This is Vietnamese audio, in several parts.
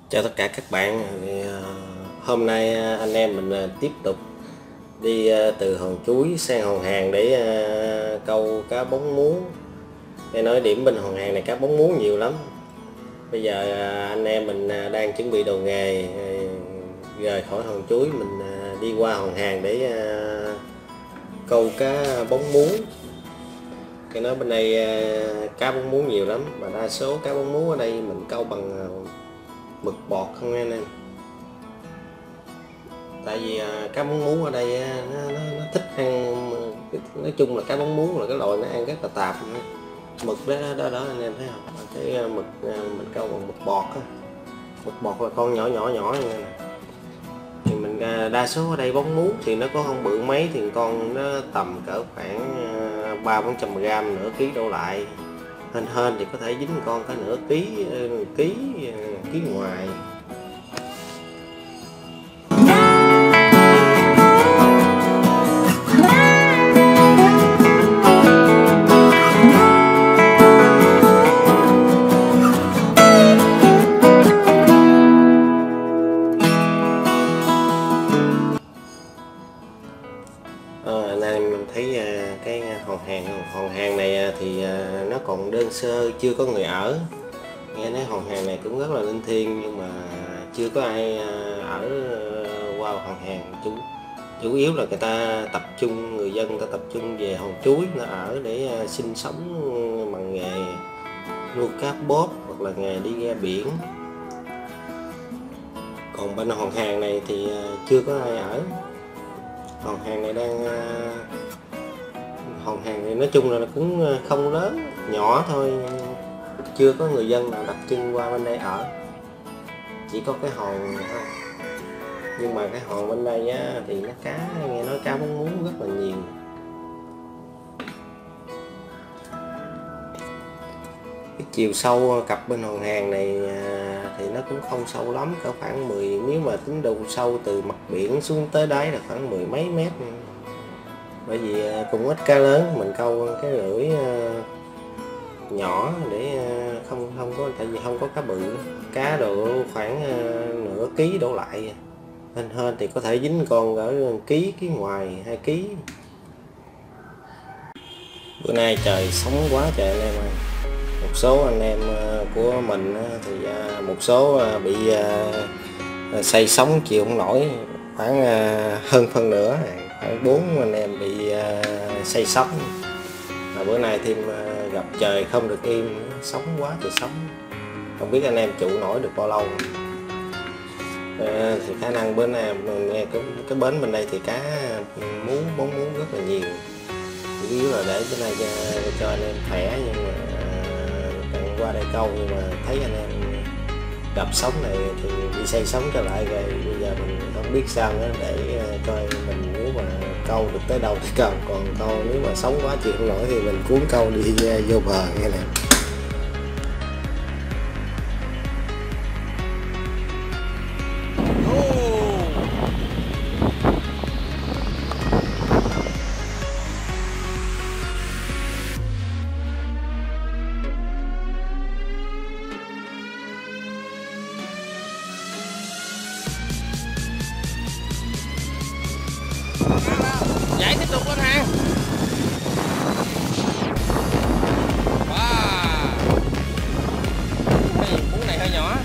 Chào tất cả các bạn. Hôm nay anh em mình tiếp tục đi từ Hòn Chuối sang Hòn Hàng để câu cá bóng muống. Nghe nói điểm bên Hòn Hàng này cá bóng muống nhiều lắm. Bây giờ anh em mình đang chuẩn bị đồ nghề, rời khỏi Hòn Chuối mình đi qua Hòn Hàng để câu cá bóng muống. Nghe nói bên đây cá bóng muống nhiều lắm, mà đa số cá bóng muống ở đây mình câu bằng mực bọt không anh em. Tại vì cá bóng muống ở đây nó thích ăn, nói chung là cá bóng muống là cái loại nó ăn rất là tạp. Mực đó anh em thấy không, cái mực mình câu bằng mực bọt á. Mực bọt là con nhỏ nhỏ như này nè. Thì mình đa số ở đây bóng muống thì nó có không bự mấy, thì con nó tầm cỡ khoảng 300-400g, nửa ký đổ lại. Hên thì có thể dính con có nửa ký ngoài. Anh em thấy cái hòn hàng này thì nó còn đơn sơ, chưa có người ở. Nghe nói hòn hàng này cũng rất là linh thiêng, nhưng mà chưa có ai ở qua hòn hàng. Chủ yếu là người ta tập trung, người dân ta tập trung về Hòn Chuối nó ở để sinh sống bằng nghề nuôi cá bóp hoặc là nghề đi ra biển. Còn bên hòn hàng này thì chưa có ai ở. Hòn hàng này hòn hàng này nói chung là nó cũng không lớn, nhỏ thôi, chưa có người dân nào đặt chân qua bên đây ở, chỉ có cái hòn thôi. Nhưng mà cái hòn bên đây á, thì nó nghe nói cá bóng muống rất là nhiều. Cái chiều sâu cặp bên hòn hàng này thì nó cũng không sâu lắm, cỡ khoảng 10, nếu mà tính độ sâu từ mặt biển xuống tới đáy là khoảng 10 mấy mét. Bởi vì cũng ít cá lớn, mình câu cái lưỡi nhỏ để không có, tại vì không có cá bự, cá độ khoảng nửa ký đổ lại. Hên thì có thể dính con ở ký ngoài, 2 ký. Bữa nay trời sóng quá trời anh em ơi. Một số anh em của mình thì một số bị say sóng chịu không nổi, khoảng hơn phân nửa, khoảng 4 anh em bị say sóng. Và bữa nay thêm gặp trời không được im, sóng quá trời sóng, không biết anh em trụ nổi được bao lâu. Thì khả năng bữa nay mình nghe cái bến bên đây thì cá bóng muống rất là nhiều, chủ yếu là để bữa nay cho anh em khỏe. Nhưng mà qua đây câu, nhưng mà thấy anh em gặp sóng này thì đi say sóng trở lại rồi. Bây giờ mình không biết sao nữa, để coi mình nếu mà câu được tới đâu thì câu, còn câu nếu mà sóng quá chịu không nổi thì mình cuốn câu đi vô bờ nghe nè. Nhảy tiếp tục lên hàng. Wow, muỗng này hơi nhỏ.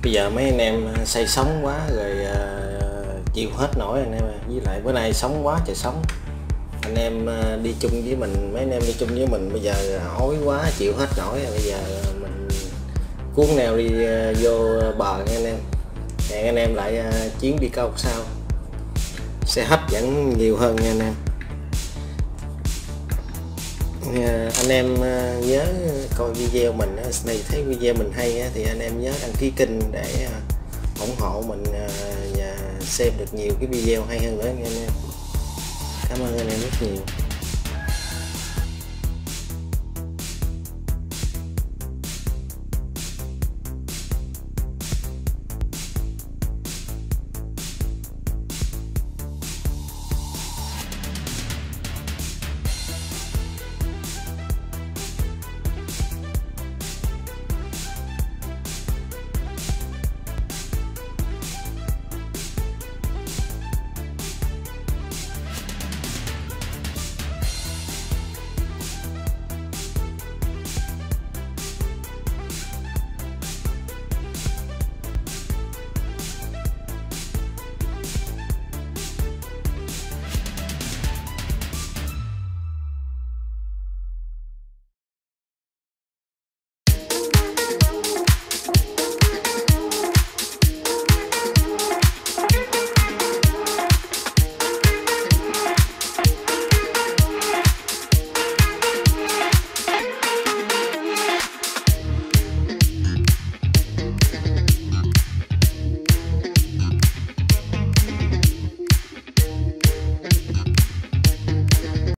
Bây giờ mấy anh em say sóng quá rồi, chịu hết nổi anh em. Với lại bữa nay sống quá trời sống, anh em đi chung với mình, mấy anh em đi chung với mình bây giờ ói quá chịu hết nổi. Bây giờ mình cuốn neo đi vô bờ nha anh em. Hẹn anh em lại chuyến đi câu sau sẽ hấp dẫn nhiều hơn nha anh em. Anh em nhớ coi video mình này, thấy video mình hay thì anh em nhớ đăng ký kênh để ủng hộ mình và xem được nhiều cái video hay hơn nữa nha anh em. Cảm ơn anh em rất nhiều.